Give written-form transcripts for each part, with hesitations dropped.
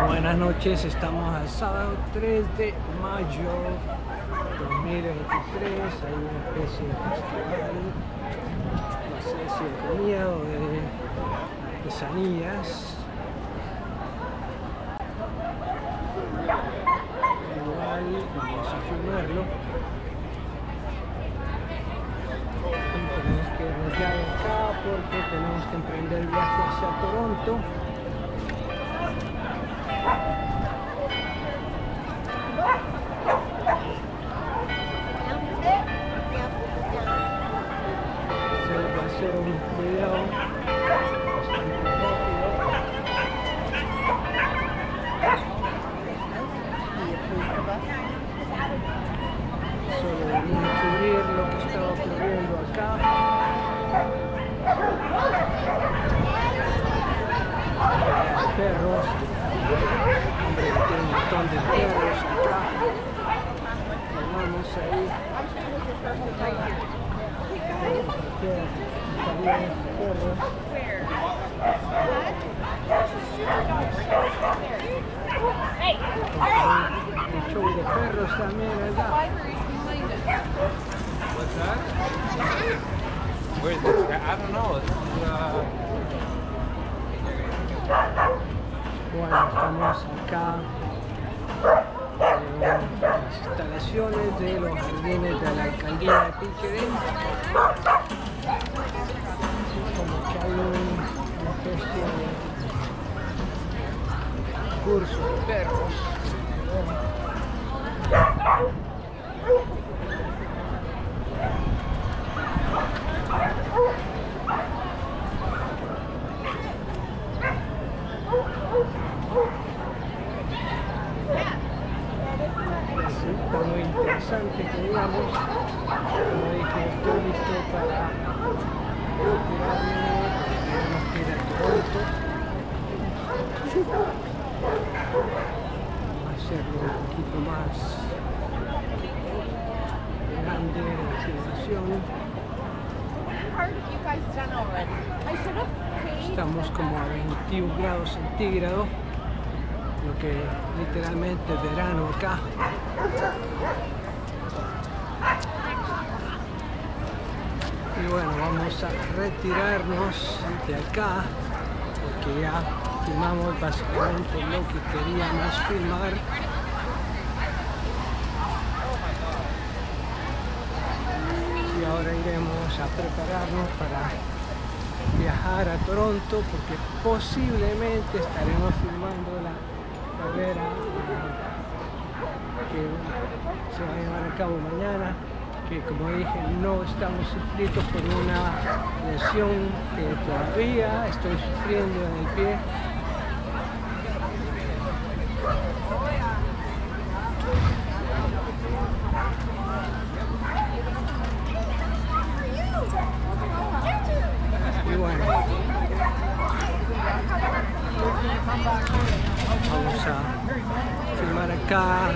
Buenas noches, estamos al sábado 3 de mayo 2023. Hay una especie de festival, no sé si de comida o de artesanías. Igual vamos a filmarlo. Tenemos que rodear acá porque tenemos que emprender el viaje hacia Toronto. Va a ser un video bastante rápido. Solo venía a cubrir lo que estaba ocurriendo acá. Perros, hombre, tiene un montón de perros acá. Vamos ahí. Perros. El show de perros también allá. What's that? Where's this guy? I don't know. Bueno, estamos acá en las instalaciones de los jardines de la alcaldía de Pickering. Como que hay una especie de curso de perros. Sí, está muy interesante que digamos. Como dije, estoy listo para retirarme. Tenemos que ir a Toronto. Hacerlo un poquito más grande la situación. Estamos como a 21 grados centígrados, lo que literalmente es verano acá. Y bueno, vamos a retirarnos de acá porque ya filmamos básicamente lo que queríamos filmar. Y ahora iremos a prepararnos para viajar a Toronto porque posiblemente estaremos filmando la carrera que se va a llevar a cabo mañana, que como dije no estamos inscritos por una lesión que todavía estoy sufriendo en el pie. Y bueno, vamos a filmar acá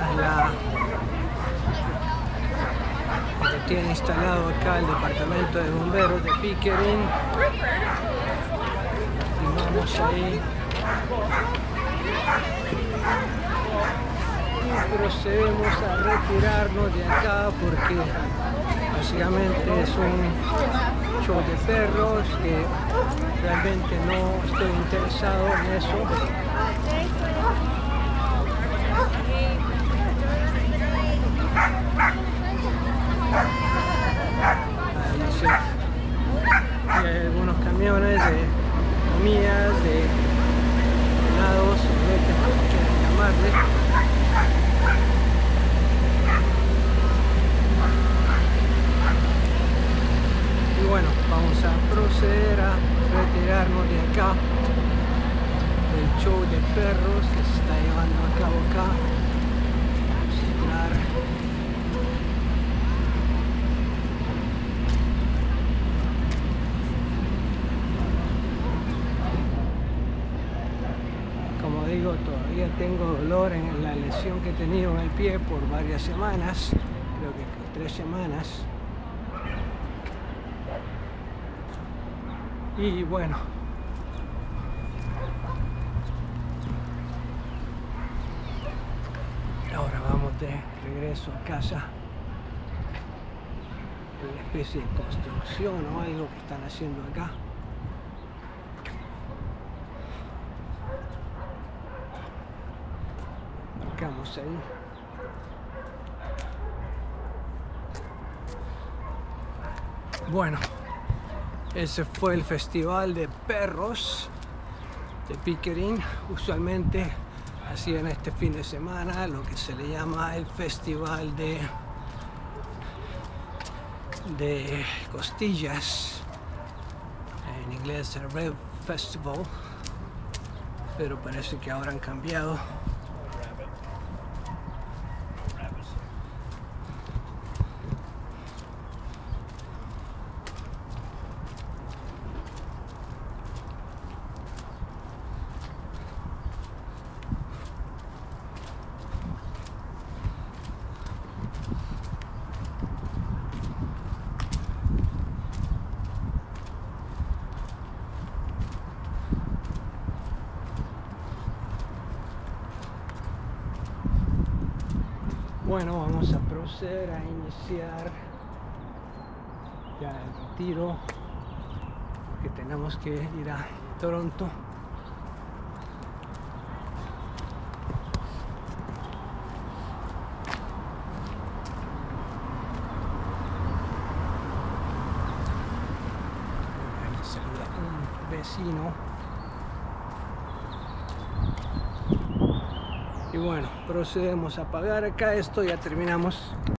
lo que tiene instalado acá el departamento de bomberos de Pickering. Filmamos ahí y procedemos a retirarnos de acá porque básicamente es un show de perros que realmente no estoy interesado en eso. Ahí sí. Y hay algunos camiones de comidas, de helados, sorbetes, como quieran llamarle. Y bueno, vamos a proceder a retirarnos de acá del show de perros que se está llevando a cabo acá. Vamos a entrar. Como digo, todavía tengo dolor en la lesión que he tenido en el pie por varias semanas, creo que 3 semanas. Y bueno, de regreso a casa. Una especie de construcción o algo que están haciendo acá. Marcamos ahí. Bueno, ese fue el festival de perros de Pickering. Usualmente hacían este fin de semana lo que se le llama el festival de costillas, en inglés el Rib Festival, pero parece que ahora han cambiado. Bueno, vamos a proceder a iniciar ya el retiro, porque tenemos que ir a Toronto. Ahí saluda un vecino. Y bueno, procedemos a apagar acá esto, ya terminamos.